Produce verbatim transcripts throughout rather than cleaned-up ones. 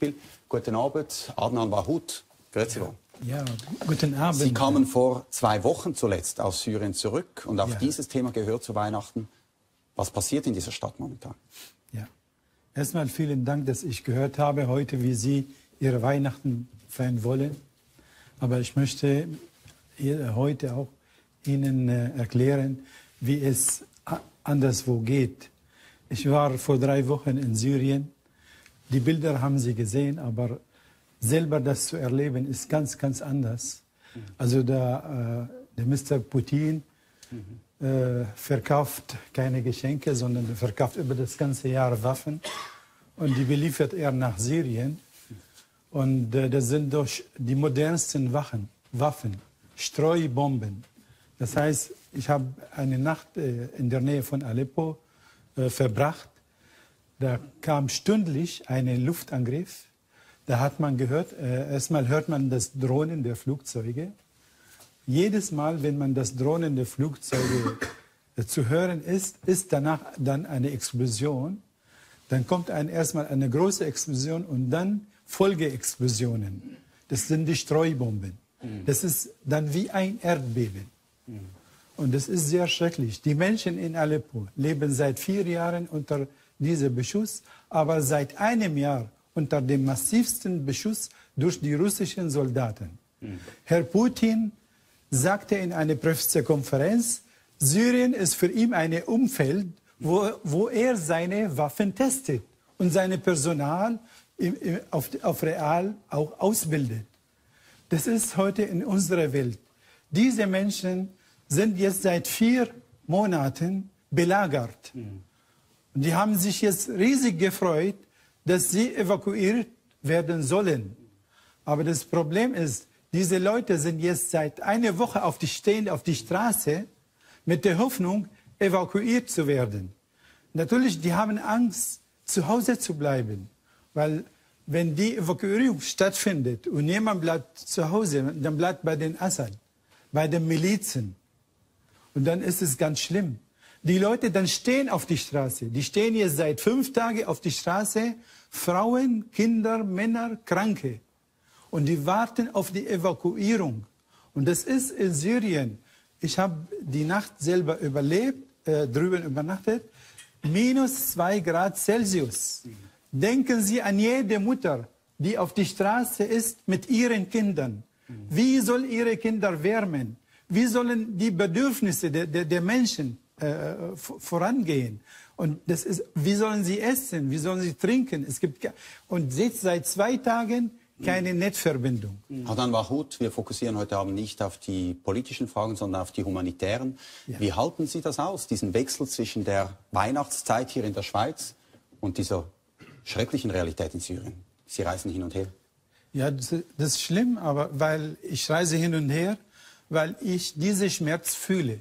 Beispiel. Guten Abend, Adnan Wahoud. Grüezi wohl. Ja, guten Abend. Sie kamen vor zwei Wochen zuletzt aus Syrien zurück und auch ja. dieses Thema gehört zu Weihnachten. Was passiert in dieser Stadt momentan? Ja. Erstmal vielen Dank, dass ich gehört habe heute, wie Sie Ihre Weihnachten feiern wollen. Aber ich möchte heute auch Ihnen erklären, wie es anderswo geht. Ich war vor drei Wochen in Syrien. Die Bilder haben Sie gesehen, aber selber das zu erleben ist ganz, ganz anders. Mhm. Also der, äh, der Mister Putin mhm. äh, verkauft keine Geschenke, sondern er verkauft über das ganze Jahr Waffen. Und die beliefert er nach Syrien. Und äh, das sind doch die modernsten Waffen, Waffen, Streubomben. Das heißt, ich habe eine Nacht äh, in der Nähe von Aleppo äh, verbracht. Da kam stündlich ein Luftangriff. Da hat man gehört, äh, erstmal hört man das Drohnen der Flugzeuge. Jedes Mal, wenn man das Drohnen der Flugzeuge äh, zu hören ist, ist danach dann eine Explosion. Dann kommt ein, erstmal eine große Explosion und dann Folgeexplosionen. Das sind die Streubomben. Mhm. Das ist dann wie ein Erdbeben. Mhm. Und das ist sehr schrecklich. Die Menschen in Aleppo leben seit vier Jahren unter diesem Beschuss, aber seit einem Jahr unter dem massivsten Beschuss durch die russischen Soldaten. Mhm. Herr Putin sagte in einer Pressekonferenz, Syrien ist für ihn ein Umfeld, wo, wo er seine Waffen testet und sein Personal im, im, auf, auf real auch ausbildet. Das ist heute in unserer Welt. Diese Menschen sind jetzt seit vier Monaten belagert. Mhm. Und die haben sich jetzt riesig gefreut, dass sie evakuiert werden sollen. Aber das Problem ist, diese Leute sind jetzt seit einer Woche auf die, stehen auf die Straße mit der Hoffnung, evakuiert zu werden. Natürlich, die haben Angst, zu Hause zu bleiben. Weil wenn die Evakuierung stattfindet und jemand bleibt zu Hause, dann bleibt bei den Assad, bei den Milizen. Und dann ist es ganz schlimm. Die Leute dann stehen auf die Straße. Die stehen jetzt seit fünf Tagen auf die Straße. Frauen, Kinder, Männer, Kranke. Und die warten auf die Evakuierung. Und das ist in Syrien. Ich habe die Nacht selber überlebt, äh, drüben übernachtet. Minus zwei Grad Celsius. Mhm. Denken Sie an jede Mutter, die auf die Straße ist mit ihren Kindern. Mhm. Wie soll ihre Kinder wärmen? Wie sollen die Bedürfnisse der, der, der Menschen äh, vorangehen? Und das ist, wie sollen sie essen? Wie sollen sie trinken? Es gibt und jetzt seit zwei Tagen keine Netzverbindung. Adnan Wahoud, wir fokussieren heute Abend nicht auf die politischen Fragen, sondern auf die humanitären. Ja. Wie halten Sie das aus, diesen Wechsel zwischen der Weihnachtszeit hier in der Schweiz und dieser schrecklichen Realität in Syrien? Sie reisen hin und her. Ja, das ist schlimm, aber weil ich reise hin und her, weil ich diesen Schmerz fühle.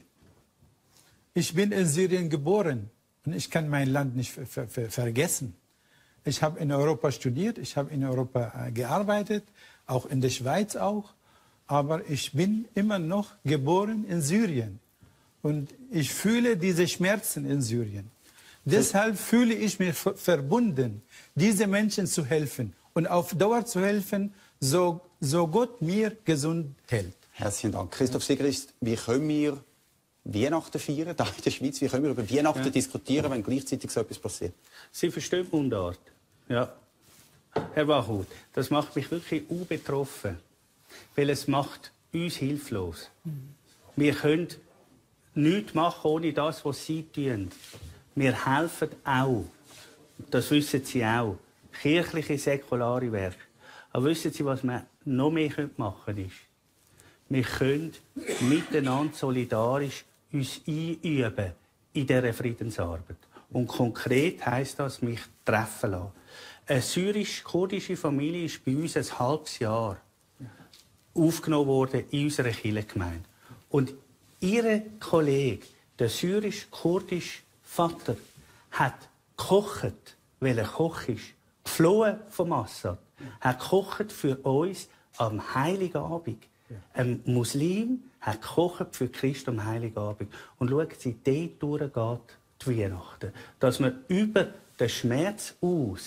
Ich bin in Syrien geboren und ich kann mein Land nicht ver ver ver vergessen. Ich habe in Europa studiert, ich habe in Europa äh, gearbeitet, auch in der Schweiz auch. Aber ich bin immer noch geboren in Syrien. Und ich fühle diese Schmerzen in Syrien. Deshalb fühle ich mich verbunden, diese Menschen zu helfen und auf Dauer zu helfen, so, so Gott mir gesund hält. Herzlichen Dank. Christoph Sigrist, wie können wir Weihnachten feiern, da in der Schweiz? Wie können wir über Weihnachten ja. diskutieren, wenn gleichzeitig so etwas passiert? Sie verstehen Mundart. Ja. Herr Wahoud, das macht mich wirklich unbetroffen, weil es macht uns hilflos. Mhm. Wir können nichts machen ohne das, was Sie tun. Wir helfen auch. Das wissen Sie auch. Kirchliche, säkulare Werke. Aber wissen Sie, was wir noch mehr machen können? Wir können miteinander solidarisch uns einüben in dieser Friedensarbeit. Und konkret heisst das, mich treffen lassen. Eine syrisch-kurdische Familie ist bei uns ein halbes Jahr aufgenommen worden in unserer Kirchengemeinde. Und ihr Kollege, der syrisch-kurdische Vater, hat gekocht, weil er Koch ist, geflohen vom Assad, hat gekocht für uns am Heiligen Abend. Ein Muslim hat gekocht für Christus am Heiligen Abend. Und schauen Sie, dort durchgeht die Weihnachten. Dass man über den Schmerz aus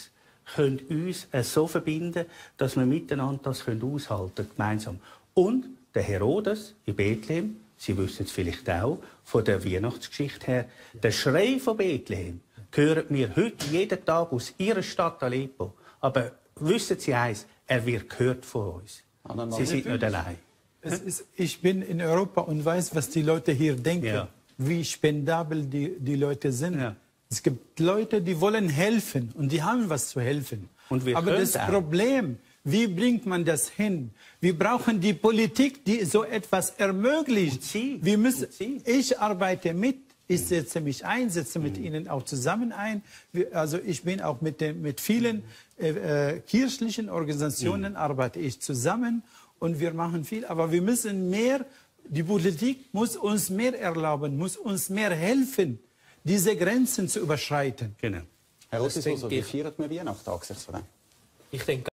können uns äh, so verbinden, dass wir miteinander das können aushalten gemeinsam. Und der Herodes in Bethlehem, Sie wissen es vielleicht auch, von der Weihnachtsgeschichte her, der Schrei von Bethlehem hören wir heute jeden Tag aus Ihrer Stadt Aleppo. Aber wissen Sie eins, er wird gehört von uns. Sie sind nicht allein. Es ist, ich bin in Europa und weiß, was die Leute hier denken, ja. wie spendabel die, die Leute sind. Ja. Es gibt Leute, die wollen helfen und die haben was zu helfen. Und wir Aber das auch. Problem, wie bringt man das hin? Wir brauchen die Politik, die so etwas ermöglicht. Und Sie. Wir müssen, ich arbeite mit, ich setze mich ein, setze mit mhm. Ihnen auch zusammen ein. Wir, also ich bin auch mit, den, mit vielen äh, kirchlichen Organisationen, mhm. arbeite ich zusammen. Und wir machen viel, aber wir müssen mehr, die Politik muss uns mehr erlauben, muss uns mehr helfen, diese Grenzen zu überschreiten. Genau. Herr Rossi, wie feiert man Weihnachten? Ich denke,